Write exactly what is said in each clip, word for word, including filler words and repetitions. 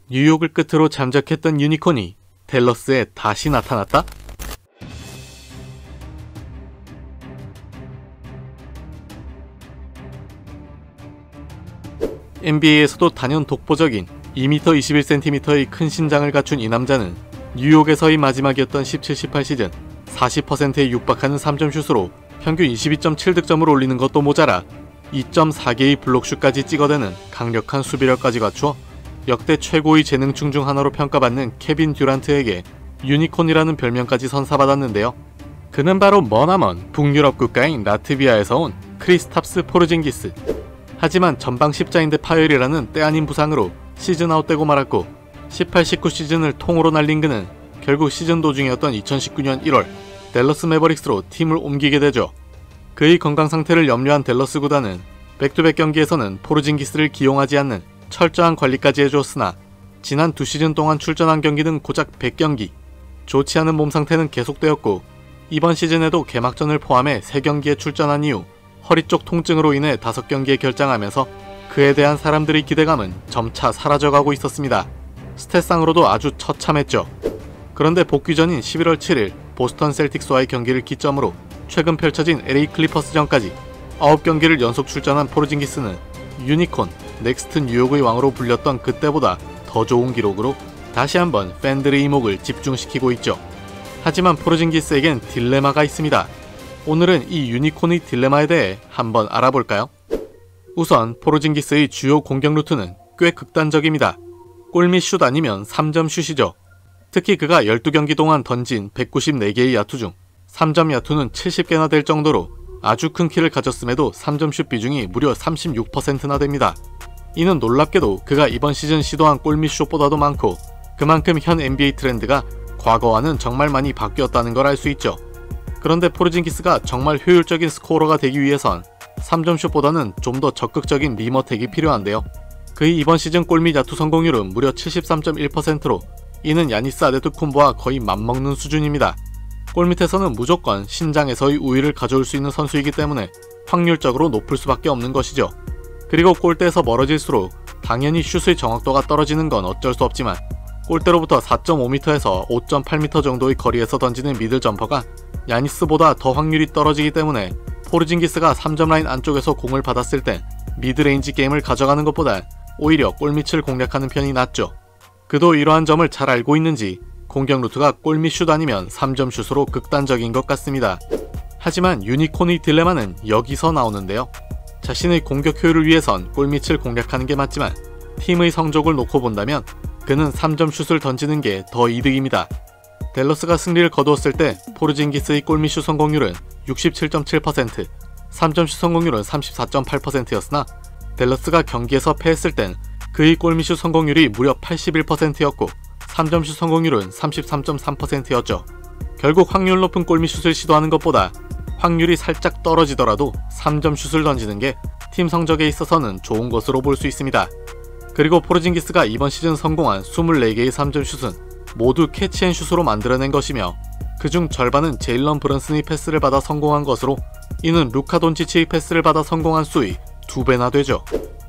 뉴욕을 끝으로 잠적했던 유니콘이 댈러스에 다시 나타났다? 엔비에이에서도 단연 독보적인 이 미터 이십일 센티미터의 큰 신장을 갖춘 이 남자는 뉴욕에서의 마지막이었던 십칠 십팔 시즌 사십 퍼센트에 육박하는 삼 점 슛으로 평균 이십이 점 칠 득점을 올리는 것도 모자라 이 점 사 개의 블록슛까지 찍어대는 강력한 수비력까지 갖추어 역대 최고의 재능충 중 하나로 평가받는 케빈 듀란트에게 유니콘이라는 별명까지 선사받았는데요. 그는 바로 머나먼 북유럽 국가인 라트비아에서 온 크리스탑스 포르징기스. 하지만 전방 십자인대 파열이라는 때 아닌 부상으로 시즌 아웃되고 말았고 십팔 십구 시즌을 통으로 날린 그는 결국 시즌 도중이었던 이천십구 년 일월 댈러스 매버릭스로 팀을 옮기게 되죠. 그의 건강 상태를 염려한 댈러스 구단은 백투백 경기에서는 포르징기스를 기용하지 않는 철저한 관리까지 해주었으나 지난 두 시즌 동안 출전한 경기는 고작 백 경기. 좋지 않은 몸 상태는 계속되었고 이번 시즌에도 개막전을 포함해 세 경기에 출전한 이후 허리 쪽 통증으로 인해 다섯 경기에 결장하면서 그에 대한 사람들의 기대감은 점차 사라져가고 있었습니다. 스탯상으로도 아주 처참했죠. 그런데 복귀전인 십일월 칠일 보스턴 셀틱스와의 경기를 기점으로 최근 펼쳐진 엘에이 클리퍼스전까지 아홉 경기를 연속 출전한 포르징기스는 유니콘, 넥스트 뉴욕의 왕으로 불렸던 그때보다 더 좋은 기록으로 다시 한번 팬들의 이목을 집중시키고 있죠. 하지만 포르징기스에겐 딜레마가 있습니다. 오늘은 이 유니콘의 딜레마에 대해 한번 알아볼까요? 우선 포르징기스의 주요 공격 루트는 꽤 극단적입니다. 골 및 슛 아니면 삼 점 슛이죠. 특히 그가 열두 경기 동안 던진 백구십사 개의 야투 중 삼 점 야투는 칠십 개나 될 정도로 아주 큰 키를 가졌음에도 삼 점 슛 비중이 무려 삼십육 퍼센트나 됩니다. 이는 놀랍게도 그가 이번 시즌 시도한 골 및 슛보다도 많고 그만큼 현 엔비에이 트렌드가 과거와는 정말 많이 바뀌었다는 걸 알 수 있죠. 그런데 포르징기스가 정말 효율적인 스코어러가 되기 위해선 삼 점 슛보다는 좀 더 적극적인 리머택이 필요한데요. 그의 이번 시즌 골 및 야투 성공률은 무려 칠십삼 점 일 퍼센트로 이는 야니스 아데토쿤보와 거의 맞먹는 수준입니다. 골밑에서는 무조건 신장에서의 우위를 가져올 수 있는 선수이기 때문에 확률적으로 높을 수밖에 없는 것이죠. 그리고 골대에서 멀어질수록 당연히 슛의 정확도가 떨어지는 건 어쩔 수 없지만 골대로부터 사 점 오 미터에서 오 점 팔 미터 정도의 거리에서 던지는 미들 점퍼가 야니스보다 더 확률이 떨어지기 때문에 포르징기스가 삼 점 라인 안쪽에서 공을 받았을 땐 미드레인지 게임을 가져가는 것보다 오히려 골밑을 공략하는 편이 낫죠. 그도 이러한 점을 잘 알고 있는지 공격 루트가 골밑 슛 아니면 삼 점 슛으로 극단적인 것 같습니다. 하지만 유니콘의 딜레마는 여기서 나오는데요. 자신의 공격 효율을 위해선 골밑을 공략하는 게 맞지만 팀의 성적을 놓고 본다면 그는 삼 점 슛을 던지는 게 더 이득입니다. 댈러스가 승리를 거두었을 때 포르징기스의 골밑 슛 성공률은 육십칠 점 칠 퍼센트, 삼 점 슛 성공률은 삼십사 점 팔 퍼센트였으나 댈러스가 경기에서 패했을 땐 그의 골밑 슛 성공률이 무려 팔십일 퍼센트였고 삼 점 슛 성공률은 삼십삼 점 삼 퍼센트였죠. 결국 확률 높은 골밑 슛을 시도하는 것보다 확률이 살짝 떨어지더라도 삼 점 슛을 던지는 게 팀 성적에 있어서는 좋은 것으로 볼 수 있습니다. 그리고 포르징기스가 이번 시즌 성공한 이십사 개의 삼 점 슛은 모두 캐치앤슛으로 만들어낸 것이며 그중 절반은 제일런 브런슨의 패스를 받아 성공한 것으로 이는 루카 돈치치의 패스를 받아 성공한 수의 두 배나 되죠.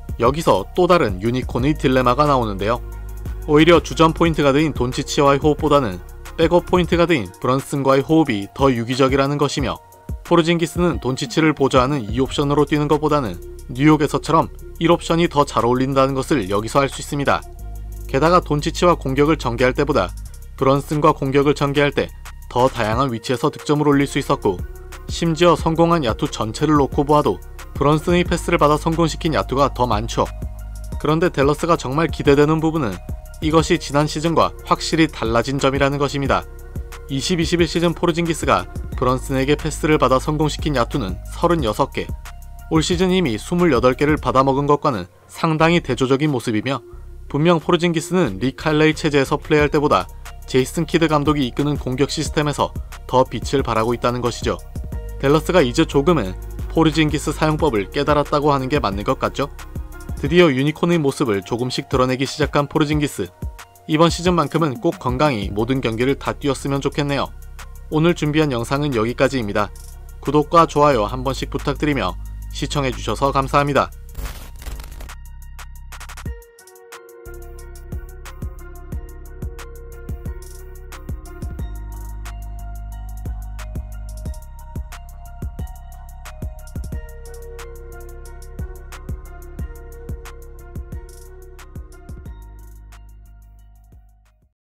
여기서 또 다른 유니콘의 딜레마가 나오는데요. 오히려 주전 포인트 가드인 돈치치와의 호흡보다는 백업 포인트 가드인 브런슨과의 호흡이 더 유기적이라는 것이며 포르징기스는 돈치치를 보좌하는 이 옵션으로 뛰는 것보다는 뉴욕에서처럼 일 옵션이 더 잘 어울린다는 것을 여기서 알 수 있습니다. 게다가 돈치치와 공격을 전개할 때보다 브런슨과 공격을 전개할 때 더 다양한 위치에서 득점을 올릴 수 있었고 심지어 성공한 야투 전체를 놓고 보아도 브런슨의 패스를 받아 성공시킨 야투가 더 많죠. 그런데 댈러스가 정말 기대되는 부분은 이것이 지난 시즌과 확실히 달라진 점이라는 것입니다. 이십 이십일 시즌 포르징기스가 브런슨에게 패스를 받아 성공시킨 야투는 서른여섯 개, 올 시즌 이미 이십팔 개를 받아먹은 것과는 상당히 대조적인 모습이며 분명 포르징기스는 리 칼레이 체제에서 플레이할 때보다 제이슨 키드 감독이 이끄는 공격 시스템에서 더 빛을 발하고 있다는 것이죠. 댈러스가 이제 조금은 포르징기스 사용법을 깨달았다고 하는 게 맞는 것 같죠? 드디어 유니콘의 모습을 조금씩 드러내기 시작한 포르징기스. 이번 시즌만큼은 꼭 건강히 모든 경기를 다 뛰었으면 좋겠네요. 오늘 준비한 영상은 여기까지입니다. 구독과 좋아요 한 번씩 부탁드리며 시청해주셔서 감사합니다.